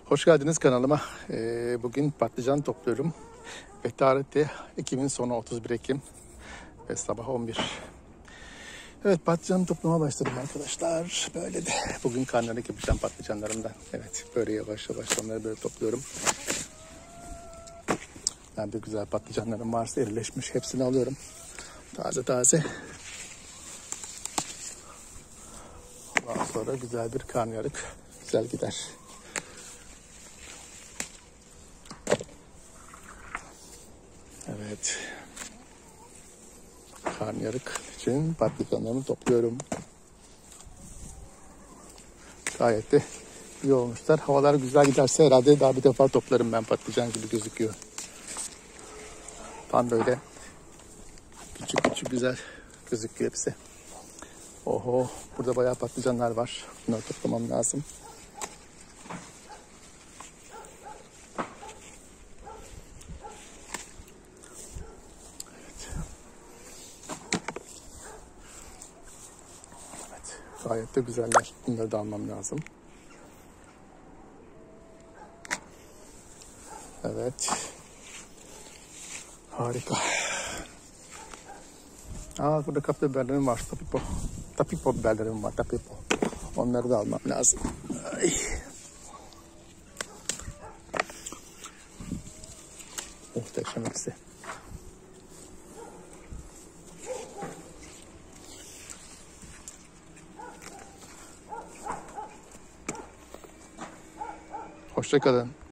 Hoş geldiniz kanalıma. Bugün patlıcan topluyorum. Ve tarih de Ekim'in sonu 31 Ekim ve sabah 11. Evet, patlıcan toplamaya başladım arkadaşlar. Böyle de bugün karnıyarık yapacağım patlıcanlarımdan. Evet, böyle yavaş yavaş onları böyle topluyorum. Nerede güzel patlıcanlarım varsa erileşmiş hepsini alıyorum. Taze taze. Ondan sonra güzel bir karnıyarık güzel gider. Evet. Karnıyarık için patlıcanlarımı topluyorum. Gayet de iyi olmuşlar. Havalar güzel giderse herhalde daha bir defa toplarım ben, patlıcan gibi gözüküyor. Tam böyle küçük küçük güzel gözüküyor hepsi. Oho, burada bayağı patlıcanlar var. Bunları toplamam lazım. Evet, gayet de güzeller. Bunları da almam lazım. Evet. Harika. Burada kapya biberlerim var. Tapipo. Tapipo biberlerim var. Tapipo. Onları da almam lazım. Ay. Muhteşem hepsi. Hoşça kalın.